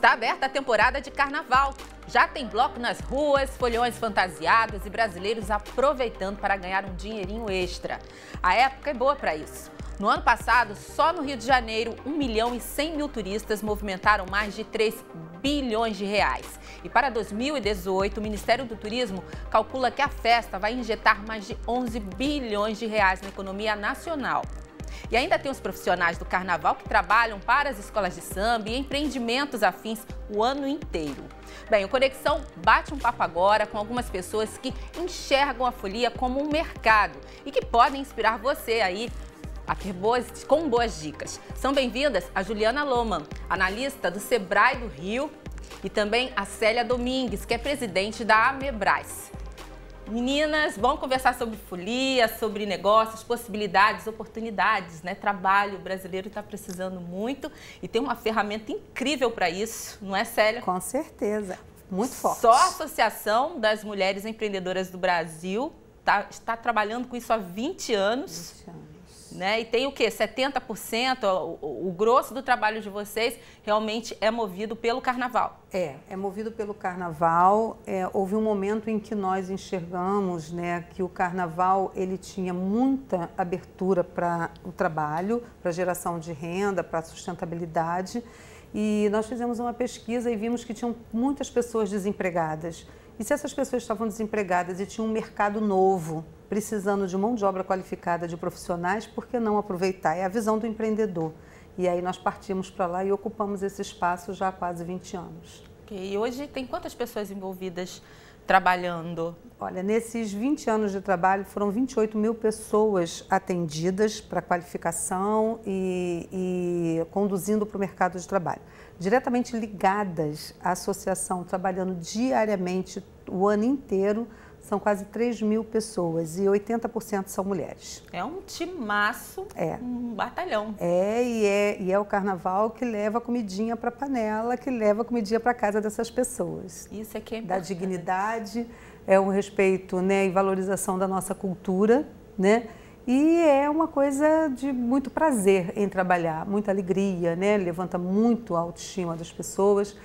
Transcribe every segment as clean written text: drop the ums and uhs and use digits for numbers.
Está aberta a temporada de carnaval. Já tem bloco nas ruas, foliões fantasiados e brasileiros aproveitando para ganhar um dinheirinho extra. A época é boa para isso. No ano passado, só no Rio de Janeiro, 1.100.000 turistas movimentaram mais de 3 bilhões de reais. E para 2018, o Ministério do Turismo calcula que a festa vai injetar mais de 11 bilhões de reais na economia nacional. E ainda tem os profissionais do carnaval que trabalham para as escolas de samba e empreendimentos afins o ano inteiro. Bem, o Conexão bate um papo agora com algumas pessoas que enxergam a folia como um mercado e que podem inspirar você aí a ter com boas dicas. São bem-vindas a Juliana Lohmann, analista do Sebrae do Rio, e também a Célia Domingues, que é presidente da Amebras. Meninas, vamos conversar sobre folia, sobre negócios, possibilidades, oportunidades, né? Trabalho brasileiro está precisando muito e tem uma ferramenta incrível para isso, não é, Célia? Com certeza, muito forte. Só a Associação das Mulheres Empreendedoras do Brasil está trabalhando com isso há 20 anos. 20 anos. Né? E tem o quê? 70%, o grosso do trabalho de vocês realmente é movido pelo carnaval. É movido pelo carnaval. Houve um momento em que nós enxergamos, né, que o carnaval ele tinha muita abertura para o trabalho, para geração de renda, para sustentabilidade. E nós fizemos uma pesquisa e vimos que tinham muitas pessoas desempregadas. E se essas pessoas estavam desempregadas e tinham um mercado novo, precisando de mão de obra qualificada, de profissionais, por que não aproveitar? É a visão do empreendedor. E aí nós partimos para lá e ocupamos esse espaço já há quase 20 anos. E hoje tem quantas pessoas envolvidas trabalhando? Olha, nesses 20 anos de trabalho foram 28.000 pessoas atendidas para qualificação e conduzindo para o mercado de trabalho. Diretamente ligadas à associação, trabalhando diariamente o ano inteiro, são quase 3.000 pessoas e 80% são mulheres. É um timaço, um batalhão. E é o carnaval que leva a comidinha para a panela, que leva a comidinha para a casa dessas pessoas. Isso é que é importante. Da dignidade, é um respeito, né, e valorização da nossa cultura, né? E é uma coisa de muito prazer em trabalhar, muita alegria, né? Levanta muito a autoestima das pessoas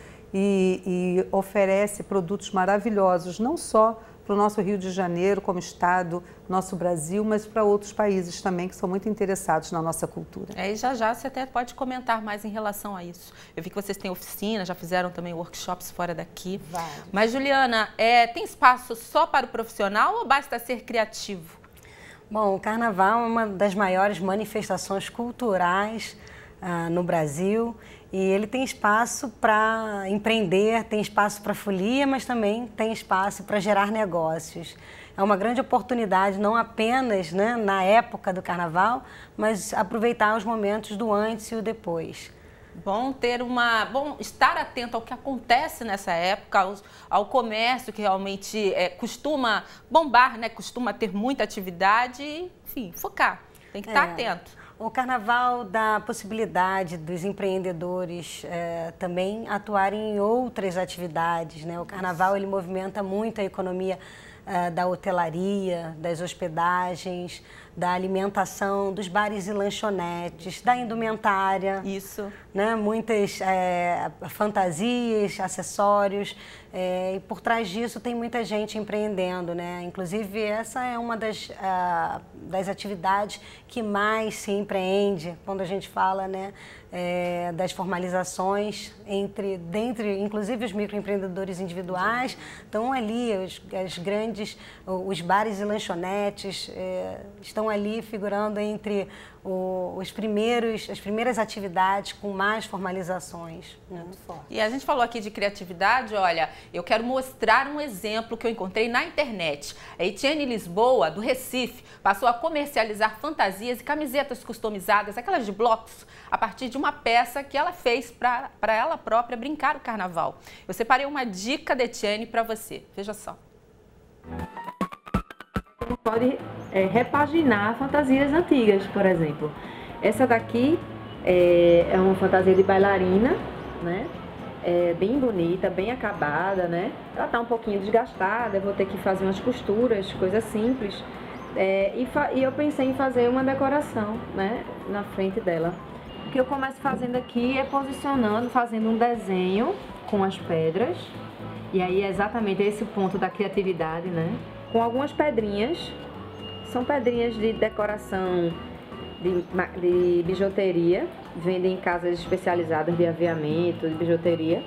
e oferece produtos maravilhosos, não só para o nosso Rio de Janeiro como estado, nosso Brasil, mas para outros países também que são muito interessados na nossa cultura. E já você até pode comentar mais em relação a isso. Eu vi que vocês têm oficina, já fizeram também workshops fora daqui. Vários. Mas, Juliana, tem espaço só para o profissional ou basta ser criativo? Bom, o carnaval é uma das maiores manifestações culturais no Brasil e ele tem espaço para empreender, tem espaço para folia, mas também tem espaço para gerar negócios. É uma grande oportunidade, não apenas, né, na época do carnaval, mas aproveitar os momentos do antes e o depois. Bom estar atento ao que acontece nessa época, ao comércio que realmente costuma bombar, né? Costuma ter muita atividade, enfim, focar, tem que estar atento. O carnaval dá a possibilidade dos empreendedores também atuarem em outras atividades, né? O carnaval ele movimenta muito a economia da hotelaria, das hospedagens, da alimentação, dos bares e lanchonetes, da indumentária. Isso. Né? Muitas fantasias, acessórios, e por trás disso tem muita gente empreendendo, né? Inclusive essa é uma das atividades que mais se empreende quando a gente fala, né, das formalizações dentre inclusive os microempreendedores individuais. Então ali os bares e lanchonetes estão ali figurando entre as primeiras atividades com mais formalizações. Né? E a gente falou aqui de criatividade, olha, eu quero mostrar um exemplo que eu encontrei na internet. A Etienne Lisboa, do Recife, passou a comercializar fantasias e camisetas customizadas, aquelas de blocos, a partir de uma peça que ela fez para ela própria brincar o carnaval. Eu separei uma dica da Etienne para você, veja só. Pode repaginar fantasias antigas, por exemplo. Essa daqui é uma fantasia de bailarina, né? Bem bonita, bem acabada, né? Ela tá um pouquinho desgastada, eu vou ter que fazer umas costuras, coisas simples. E eu pensei em fazer uma decoração, né, na frente dela. que eu começo fazendo aqui é posicionando, fazendo um desenho com as pedras. E aí é exatamente esse o ponto da criatividade, né? Com algumas pedrinhas, são pedrinhas de decoração de bijuteria, vendem em casas especializadas de aviamento, de bijuteria.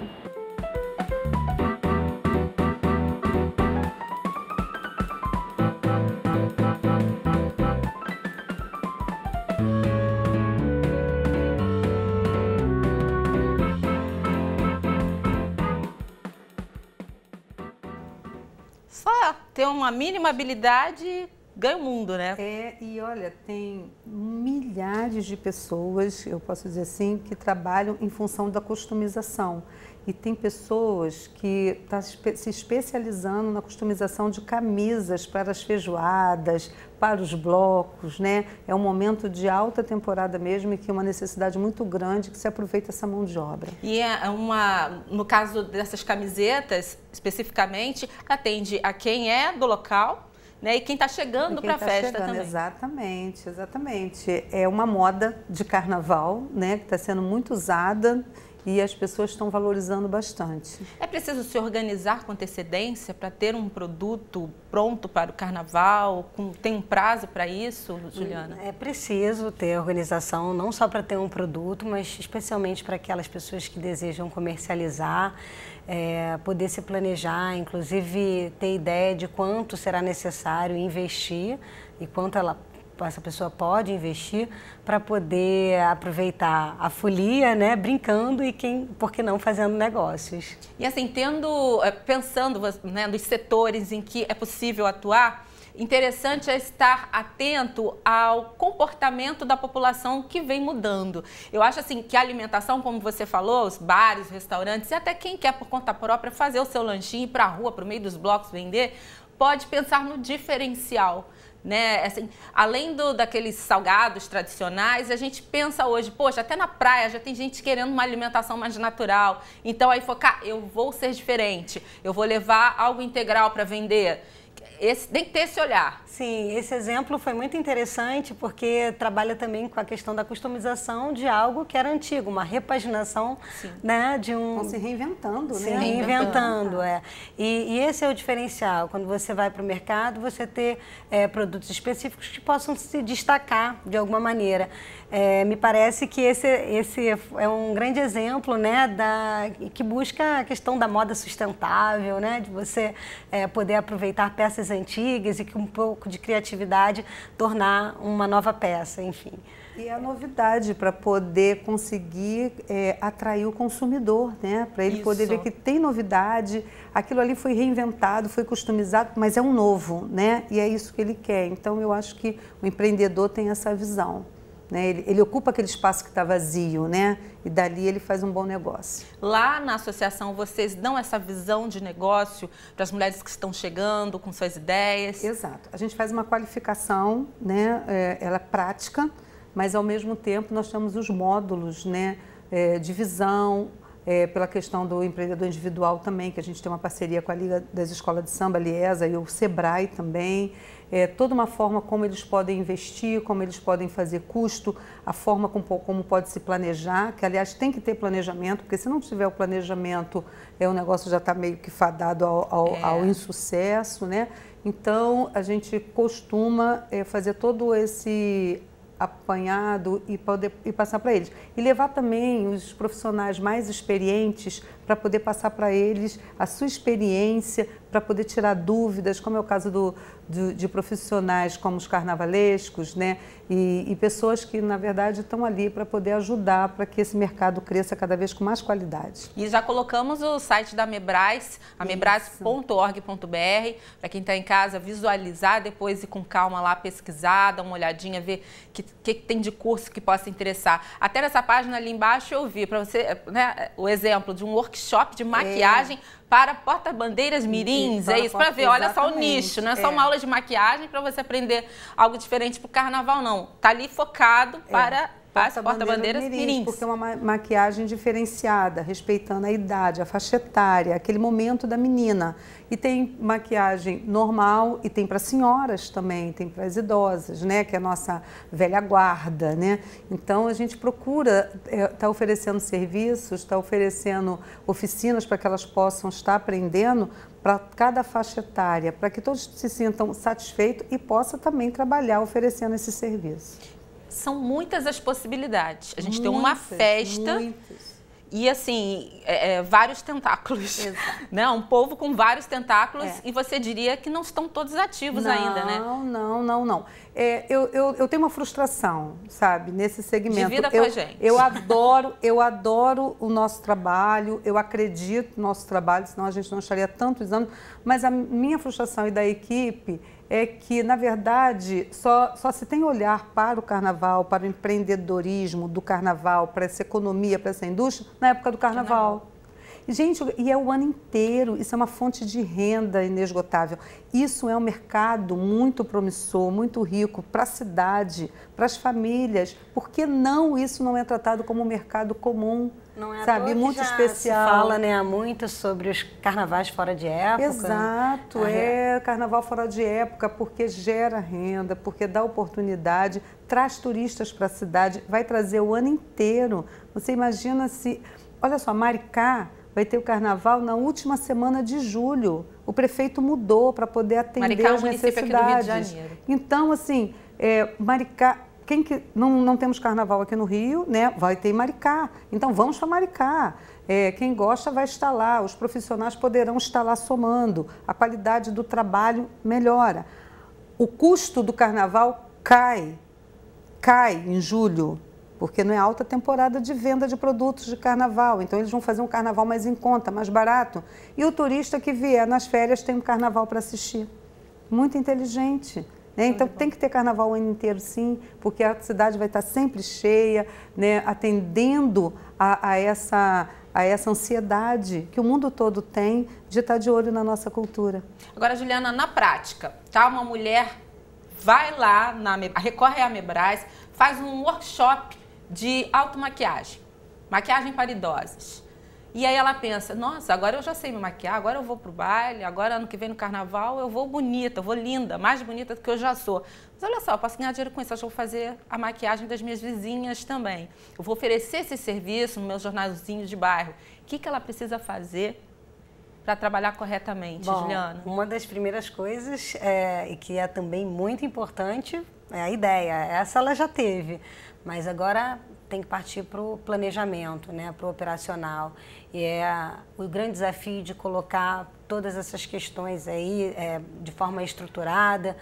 Só ter uma mínima habilidade ganha o mundo, né? E olha, tem milhares de pessoas, eu posso dizer assim, que trabalham em função da customização. E tem pessoas que estão se especializando na customização de camisas para as feijoadas, para os blocos, né? É um momento de alta temporada mesmo e que é uma necessidade muito grande que se aproveita essa mão de obra. E no caso dessas camisetas, especificamente, atende a quem é do local, né? E quem está chegando para a festa também. Exatamente, exatamente. É uma moda de carnaval, né? Que está sendo muito usada. E as pessoas estão valorizando bastante. É preciso se organizar com antecedência para ter um produto pronto para o carnaval? Tem um prazo para isso, Juliana? É preciso ter organização, não só para ter um produto, mas especialmente para aquelas pessoas que desejam comercializar, poder se planejar, inclusive ter ideia de quanto será necessário investir e quanto essa pessoa pode investir para poder aproveitar a folia, né, brincando e por que não fazendo negócios. E assim, pensando, né, nos setores em que é possível atuar, interessante é estar atento ao comportamento da população que vem mudando. Eu acho assim que a alimentação, como você falou, os bares, os restaurantes e até quem quer por conta própria fazer o seu lanchinho, ir para a rua, para o meio dos blocos vender, pode pensar no diferencial. Né? Assim, além daqueles salgados tradicionais, a gente pensa hoje, poxa, até na praia já tem gente querendo uma alimentação mais natural. Então aí focar, eu vou ser diferente, eu vou levar algo integral para vender. Tem que ter esse olhar. Sim, esse exemplo foi muito interessante porque trabalha também com a questão da customização de algo que era antigo, uma repaginação, né, de um... Estão se reinventando, se né? Reinventando, E esse é o diferencial. Quando você vai para o mercado, você ter produtos específicos que possam se destacar de alguma maneira. Me parece que esse é um grande exemplo, né, que busca a questão da moda sustentável, né, de você poder aproveitar peças antigas e com um pouco de criatividade tornar uma nova peça, enfim. E a novidade para poder conseguir atrair o consumidor, né, para ele poder ver que tem novidade, aquilo ali foi reinventado, foi customizado, mas é um novo, né, e é isso que ele quer. Então eu acho que o empreendedor tem essa visão. Né? Ele ocupa aquele espaço que está vazio, né? E dali ele faz um bom negócio. Lá na associação, vocês dão essa visão de negócio para as mulheres que estão chegando com suas ideias? Exato. A gente faz uma qualificação, né? Ela é prática, mas ao mesmo tempo nós temos os módulos, né? De visão, pela questão do empreendedor individual também, que a gente tem uma parceria com a Liga das Escolas de Samba, a Liesa, e o Sebrae também. Toda uma forma como eles podem investir, como eles podem fazer custo, a forma como pode se planejar, que aliás tem que ter planejamento, porque se não tiver o planejamento, o negócio já está meio que fadado ao insucesso, né? Então a gente costuma fazer todo esse apanhado e passar para eles. E levar também os profissionais mais experientes para poder passar para eles a sua experiência, para poder tirar dúvidas, como é o caso de profissionais como os carnavalescos, né? E pessoas que, na verdade, estão ali para poder ajudar para que esse mercado cresça cada vez com mais qualidade. E já colocamos o site da Mebras, amebras.org.br, para quem está em casa visualizar, depois ir com calma lá, pesquisar, dar uma olhadinha, ver o que tem de curso que possa interessar. Até nessa página ali embaixo eu vi, para você, né, o exemplo de um workshop de maquiagem para porta-bandeiras mirins, é isso, para ver, olha só o nicho, não é só uma aula de maquiagem para você aprender algo diferente para o carnaval, não. Está ali focado para porta-bandeiras mirins. Porque é uma maquiagem diferenciada, respeitando a idade, a faixa etária, aquele momento da menina. E tem maquiagem normal e tem para senhoras também, tem para as idosas, né? Que é a nossa velha guarda, né? Então, a gente procura estar oferecendo serviços, está oferecendo oficinas para que elas possam estar aprendendo para cada faixa etária, para que todos se sintam satisfeitos e possam também trabalhar oferecendo esse serviço. São muitas as possibilidades. A gente tem uma festa e, assim, vários tentáculos. Né? Um povo com vários tentáculos e você diria que não estão todos ativos ainda, né? Não. Eu tenho uma frustração, sabe, nesse segmento. Divida com a gente. Eu adoro o nosso trabalho, eu acredito no nosso trabalho, senão a gente não estaria tantos anos, mas a minha frustração e da equipe é que, na verdade, só se tem olhar para o carnaval, para o empreendedorismo do carnaval, para essa economia, para essa indústria, na época do carnaval. Gente, e é o ano inteiro, isso é uma fonte de renda inesgotável. Isso é um mercado muito promissor, muito rico para a cidade, para as famílias. Por que não isso não é tratado como um mercado comum? Não é sabe, muito especial. Se fala, né, muito sobre os carnavais fora de época. Exato, carnaval fora de época, porque gera renda, porque dá oportunidade, traz turistas para a cidade, vai trazer o ano inteiro. Você imagina se... Olha só, Maricá vai ter o carnaval na última semana de julho. O prefeito mudou para poder atender as necessidades. Aqui do Rio de Janeiro. Então, assim, Maricá... não temos carnaval aqui no Rio, né? Vai ter em Maricá. Então, vamos para Maricá. Quem gosta vai estar lá. Os profissionais poderão estar lá somando. A qualidade do trabalho melhora. O custo do carnaval cai em julho, porque não é alta temporada de venda de produtos de carnaval. Então, eles vão fazer um carnaval mais em conta, mais barato. E o turista que vier nas férias tem um carnaval para assistir. Muito inteligente. Né? Então, tem que ter carnaval o ano inteiro, sim, porque a cidade vai estar sempre cheia, né? Atendendo a essa ansiedade que o mundo todo tem de estar de olho na nossa cultura. Agora, Juliana, na prática, tá? Uma mulher vai lá, recorre à Mebras, faz um workshop de automaquiagem, maquiagem para idosos. E aí ela pensa, nossa, agora eu já sei me maquiar, agora eu vou pro baile, agora ano que vem no carnaval eu vou bonita, eu vou linda, mais bonita do que eu já sou. Mas olha só, eu posso ganhar dinheiro com isso, eu vou fazer a maquiagem das minhas vizinhas também. Eu vou oferecer esse serviço no meu jornalzinho de bairro. O que ela precisa fazer para trabalhar corretamente, Juliana? Uma das primeiras coisas, e que é também muito importante, é a ideia. Essa ela já teve, mas agora tem que partir para o planejamento, né, para o operacional. E é o grande desafio de colocar todas essas questões aí de forma estruturada,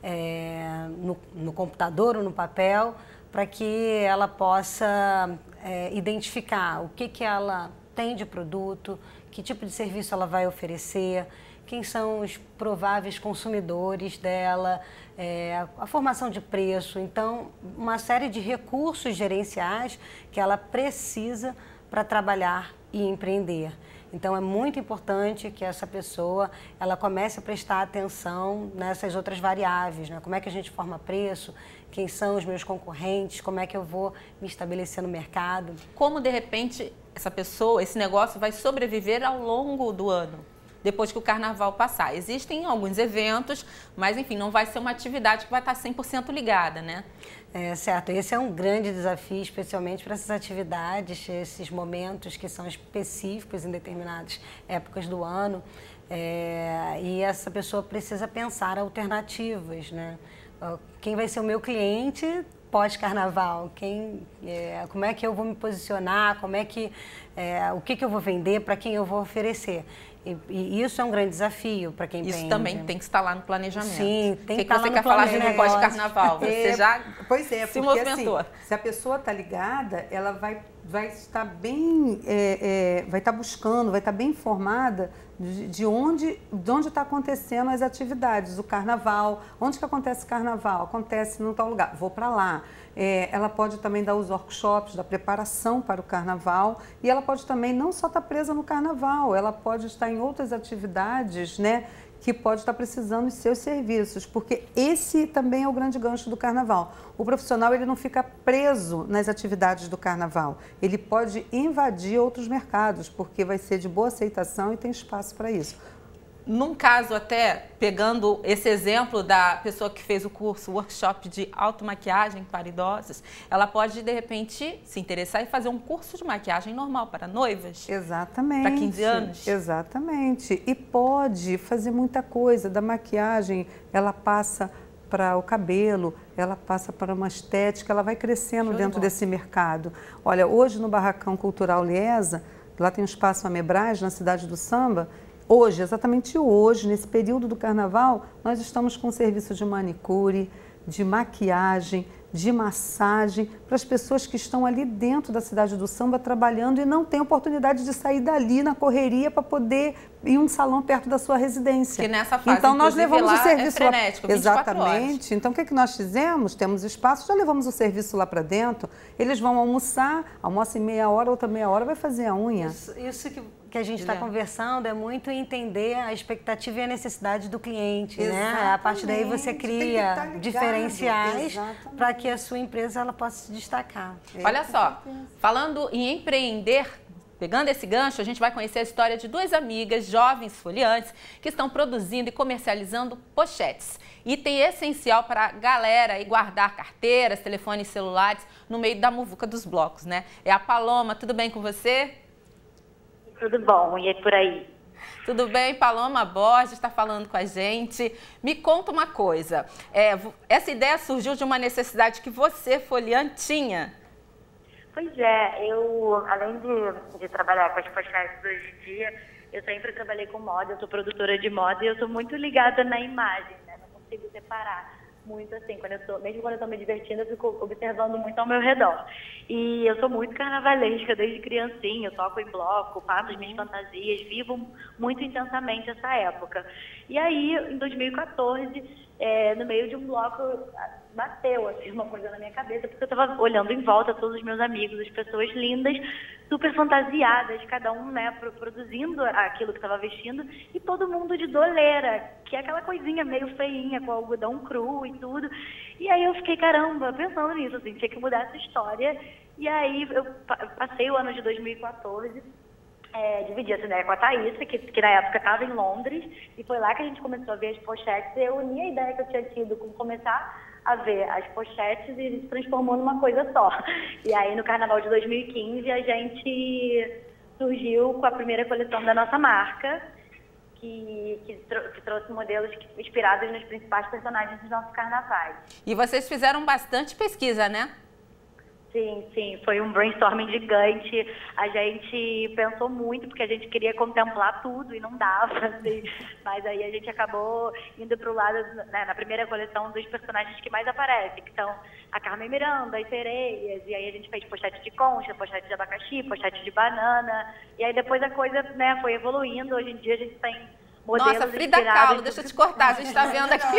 no computador ou no papel, para que ela possa identificar o que ela tem de produto, que tipo de serviço ela vai oferecer, quem são os prováveis consumidores dela, a formação de preço. Então, uma série de recursos gerenciais que ela precisa para trabalhar e empreender. Então, é muito importante que essa pessoa ela comece a prestar atenção nessas outras variáveis, né? Como é que a gente forma preço, quem são os meus concorrentes, como é que eu vou me estabelecer no mercado. Como, de repente, essa pessoa, esse negócio vai sobreviver ao longo do ano, depois que o carnaval passar. Existem alguns eventos, mas, enfim, não vai ser uma atividade que vai estar 100% ligada, né? Certo. Esse é um grande desafio, especialmente para essas atividades, esses momentos que são específicos em determinadas épocas do ano. E essa pessoa precisa pensar alternativas, né? Quem vai ser o meu cliente pós-carnaval? Como é que eu vou me posicionar? O que eu vou vender? Para quem eu vou oferecer? E isso é um grande desafio para quem empreende. Isso também tem que estar lá no planejamento. Sim, tem que estar lá no planejamento. O que você quer falar de negócio de carnaval? Você já se movimentou. Assim, se a pessoa está ligada, ela vai estar bem, vai estar buscando, vai estar bem informada de onde está acontecendo as atividades, o carnaval. Onde que acontece o carnaval? Acontece num tal lugar, vou para lá. Ela pode também dar os workshops da preparação para o carnaval e ela pode também não só estar presa no carnaval, ela pode estar em outras atividades, né, que pode estar precisando dos seus serviços, porque esse também é o grande gancho do carnaval. O profissional ele não fica preso nas atividades do carnaval, ele pode invadir outros mercados, porque vai ser de boa aceitação e tem espaço para isso. Num caso até, pegando esse exemplo da pessoa que fez o curso, o workshop de automaquiagem para idosos, ela pode, de repente, se interessar e fazer um curso de maquiagem normal para noivas? Exatamente. Para 15 anos? Exatamente. E pode fazer muita coisa. Da maquiagem, ela passa para o cabelo, ela passa para uma estética, ela vai crescendo dentro desse mercado. Olha, hoje no Barracão Cultural Liesa, lá tem um espaço Amebras, na Cidade do Samba. Hoje, exatamente hoje, nesse período do carnaval, nós estamos com serviço de manicure, de maquiagem, de massagem, para as pessoas que estão ali dentro da Cidade do Samba trabalhando e não têm oportunidade de sair dali na correria para poder ir um salão perto da sua residência. Que nessa fase, então nós levamos o serviço é frenético, 24 exatamente. horas. Então o que nós fizemos? Temos espaço, já levamos o serviço lá para dentro. Eles vão almoçar, almoça em meia hora, outra meia hora vai fazer a unha. Isso que a gente está conversando é muito entender a expectativa e a necessidade do cliente, né? A partir daí você cria diferenciais para que a sua empresa ela possa se destacar. Olha só, falando em empreender, pegando esse gancho, a gente vai conhecer a história de duas amigas jovens foliantes que estão produzindo e comercializando pochetes. Item essencial para a galera e guardar carteiras, telefones celulares no meio da muvuca dos blocos, né? É a Paloma, tudo bem com você? Tudo bom, e por aí? Tudo bem, Paloma Borges está falando com a gente. Me conta uma coisa, essa ideia surgiu de uma necessidade que você, foliante, tinha? Pois é, eu, além de trabalhar com as pochetes hoje em dia, eu sempre trabalhei com moda, eu sou produtora de moda e eu sou muito ligada na imagem, né? Não consigo separar muito assim, mesmo quando eu estou me divertindo, eu fico observando muito ao meu redor. E eu sou muito carnavalesca desde criancinha, eu toco em bloco, faço as minhas fantasias, vivo muito intensamente essa época. E aí, em 2014, no meio de um bloco, bateu assim, uma coisa na minha cabeça, porque eu estava olhando em volta todos os meus amigos, as pessoas lindas, super fantasiadas, cada um, né, produzindo aquilo que estava vestindo, e todo mundo de doleira, que é aquela coisinha meio feinha, com algodão cru e tudo. E aí eu fiquei, caramba, pensando nisso, assim, tinha que mudar essa história. E aí eu passei o ano de 2014, dividi essa ideia com a Thaísa, que na época estava em Londres, e foi lá que a gente começou a ver as pochetes, e eu uni a ideia que eu tinha tido com começar a ver as pochetes e se transformou numa coisa só. E aí no Carnaval de 2015 a gente surgiu com a primeira coleção da nossa marca, que trouxe modelos inspirados nos principais personagens dos nossos carnavais. E vocês fizeram bastante pesquisa, né? Sim, foi um brainstorming gigante. A gente pensou muito, porque a gente queria contemplar tudo e não dava, assim. Mas aí a gente acabou indo para o lado, né, na primeira coleção, dos personagens que mais aparecem, que são a Carmen Miranda, as sereias, e aí a gente fez pochete de concha, pochete de abacaxi, pochete de banana, e aí depois a coisa, né, foi evoluindo. Hoje em dia a gente tem modelos. Nossa, Frida Kahlo, deixa eu te cortar, a gente está vendo aqui.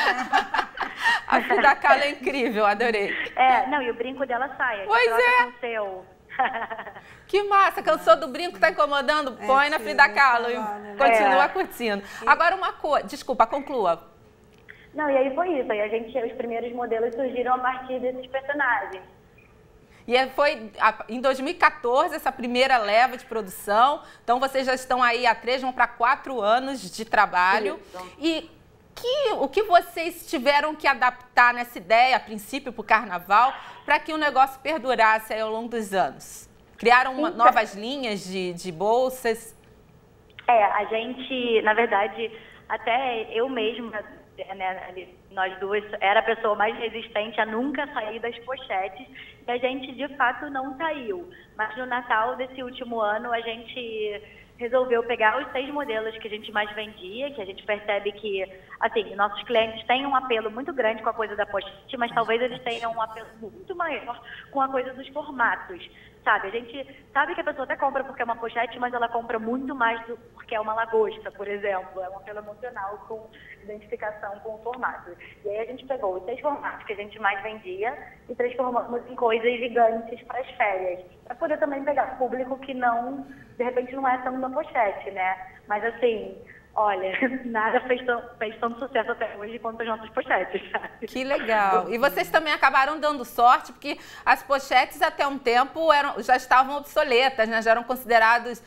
A Frida Kahlo é incrível, adorei. Não, e o brinco dela sai. Pois é. Com o seu. Que massa, cansou do brinco, tá incomodando? Põe na Frida Kahlo e continua curtindo. Agora uma coisa, desculpa, conclua. Não, e aí foi isso, aí os primeiros modelos surgiram a partir desses personagens. E foi em 2014 essa primeira leva de produção, então vocês já estão aí há 3, vão para 4 anos de trabalho. Isso. E o que vocês tiveram que adaptar nessa ideia, a princípio, para o carnaval, para que o negócio perdurasse aí ao longo dos anos? Criaram novas linhas de bolsas? A gente, na verdade, até eu mesma, né, nós duas, era a pessoa mais resistente a nunca sair das pochetes, e a gente, de fato, não saiu. Mas no Natal desse último ano, a gente resolveu pegar os 6 modelos que a gente mais vendia, que a gente percebe que, assim, nossos clientes têm um apelo muito grande com a coisa da pochete, mas talvez eles tenham um apelo muito maior com a coisa dos formatos, sabe? A gente sabe que a pessoa até compra porque é uma pochete, mas ela compra muito mais porque é uma lagosta, por exemplo. É um apelo emocional com identificação com o formato. E aí a gente pegou os 6 formatos que a gente mais vendia e transformamos em coisas gigantes para as férias, para poder também pegar público que não, de repente, não é tão uma pochete, né? Mas assim, Olha, nada fez tanto sucesso até hoje quanto as nossas pochetes, sabe? Que legal. E vocês também acabaram dando sorte, porque as pochetes até um tempo já estavam obsoletas, né? Já eram consideradas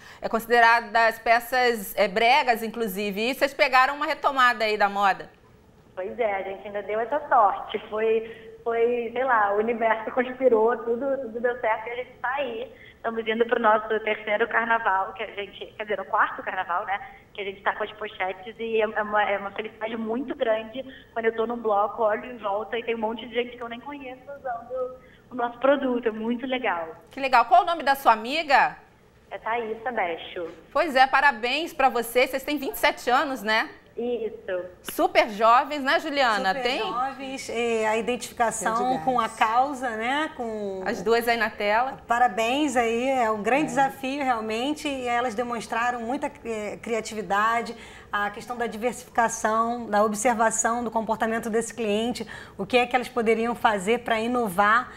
peças bregas, inclusive. E vocês pegaram uma retomada aí da moda. Pois é, a gente ainda deu essa sorte. Foi, sei lá, o universo conspirou, tudo deu certo e a gente está aí. Estamos indo para o nosso 3º carnaval, que a gente, quer dizer, o 4º carnaval, né? Que a gente está com as pochetes e é uma felicidade muito grande quando eu estou num bloco, olho em volta e tem um monte de gente que eu nem conheço usando o nosso produto. É muito legal. Que legal. Qual o nome da sua amiga? É Thaísa Becho. Pois é, parabéns para vocês. Vocês têm 27 anos, né? Isso. Super jovens, né, Juliana? Super jovens, a identificação com a causa, né? Com as duas aí na tela. Parabéns aí, é um grande desafio realmente, e elas demonstraram muita criatividade, a questão da diversificação, da observação do comportamento desse cliente, o que é que elas poderiam fazer para inovar.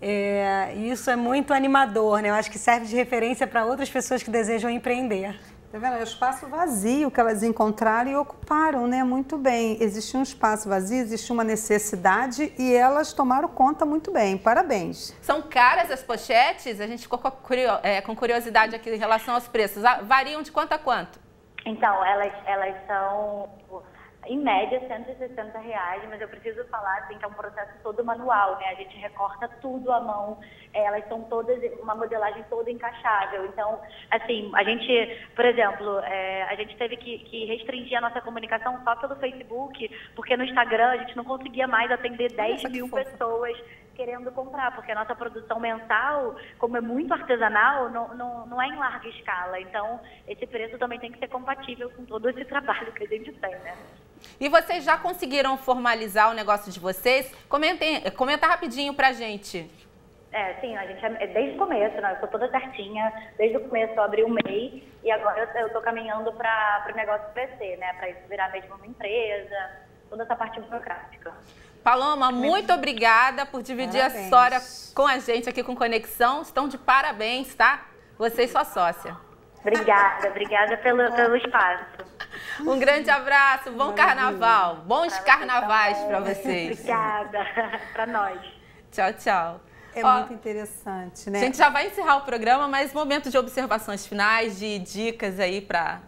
Isso é muito animador, né? Eu acho que serve de referência para outras pessoas que desejam empreender. Tá vendo? É o espaço vazio que elas encontraram e ocuparam, né? Muito bem. Existia um espaço vazio, existia uma necessidade e elas tomaram conta muito bem. Parabéns. São caras as pochetes? A gente ficou com curiosidade aqui em relação aos preços. Variam de quanto a quanto? Então, elas são, em média, R$160, mas eu preciso falar assim, que é um processo todo manual, né? A gente recorta tudo à mão, elas são todas, uma modelagem toda encaixável. Então, assim, a gente, por exemplo, a gente teve que restringir a nossa comunicação só pelo Facebook, porque no Instagram a gente não conseguia mais atender 10 mil pessoas querendo comprar, porque a nossa produção mensal, como é muito artesanal, não é em larga escala. Então, esse preço também tem que ser compatível com todo esse trabalho que a gente tem, né? E vocês já conseguiram formalizar o negócio de vocês? Comenta rapidinho pra gente. Sim, a gente desde o começo, né? Eu sou toda certinha, desde o começo eu abri o MEI e agora eu tô caminhando para o negócio crescer, né? Para isso virar mesmo uma empresa, toda essa parte burocrática. Paloma, muito obrigada por dividir a história com a gente aqui com Conexão. Estão de parabéns, tá? Você e sua sócia. Obrigada pelo espaço. Um grande abraço, bom carnaval, bons carnavais para vocês. Obrigada, para nós. Tchau, tchau. Muito interessante, né? A gente já vai encerrar o programa, mas momento de observações finais, de dicas aí para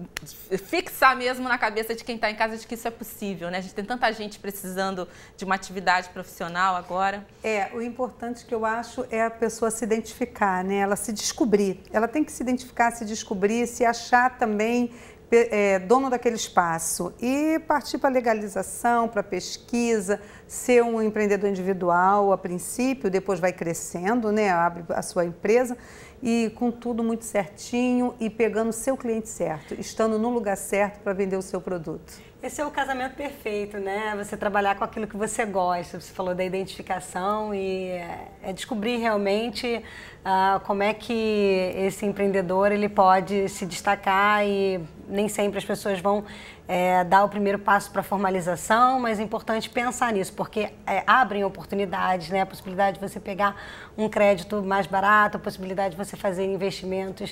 fixar mesmo na cabeça de quem está em casa de que isso é possível, né? A gente tem tanta gente precisando de uma atividade profissional agora. O importante que eu acho é a pessoa se identificar, né? Ela se descobrir. Ela tem que se identificar, se descobrir, se achar também dono daquele espaço e partir para a legalização, para a pesquisa, ser um empreendedor individual a princípio, depois vai crescendo, né? Abre a sua empresa e com tudo muito certinho e pegando o seu cliente certo, estando no lugar certo para vender o seu produto. Esse é o casamento perfeito, né? Você trabalhar com aquilo que você gosta. Você falou da identificação e descobrir realmente como é que esse empreendedor ele pode se destacar e nem sempre as pessoas vão dar o primeiro passo para a formalização, mas é importante pensar nisso, porque abrem oportunidades, né? A possibilidade de você pegar um crédito mais barato, a possibilidade de você fazer investimentos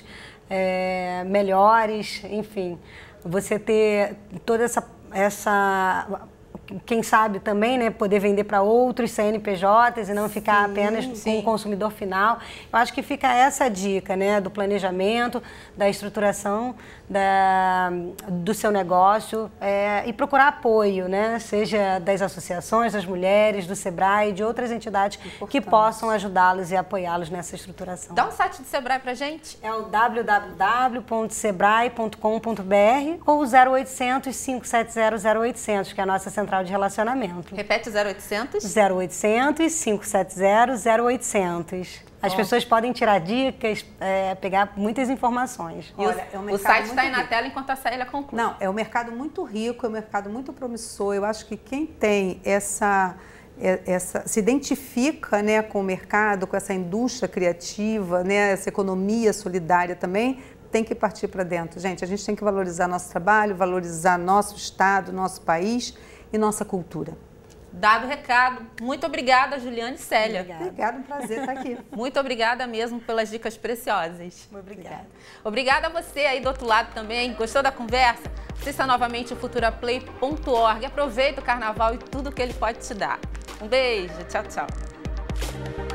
melhores, enfim. Você ter toda essa quem sabe também, né, poder vender para outros CNPJs e não ficar apenas com o consumidor final. Eu acho que fica essa dica, né, do planejamento, da estruturação do seu negócio e procurar apoio, né, seja das associações, das mulheres, do Sebrae, de outras entidades que possam ajudá-los e apoiá-los nessa estruturação. Dá um site do Sebrae pra gente. É o www.sebrae.com.br ou 0800 570 0800, que é a nossa central de relacionamento. Repete o 0800? 0800 570 0800. As pessoas podem tirar dicas, pegar muitas informações. Olha, o site está aí na tela enquanto a Célia conclui. Não, é um mercado muito rico, é um mercado muito promissor. Eu acho que quem tem se identifica, né, com o mercado, com essa indústria criativa, né, essa economia solidária também, tem que partir para dentro. Gente, a gente tem que valorizar nosso trabalho, valorizar nosso estado, nosso país e nossa cultura. Dado o recado. Muito obrigada, Juliane e Célia. Obrigada, um prazer estar aqui. Muito obrigada mesmo pelas dicas preciosas. Obrigada. Obrigada a você aí do outro lado também. Gostou da conversa? Assista novamente o futuraplay.org. Aproveita o carnaval e tudo que ele pode te dar. Um beijo. Tchau, tchau.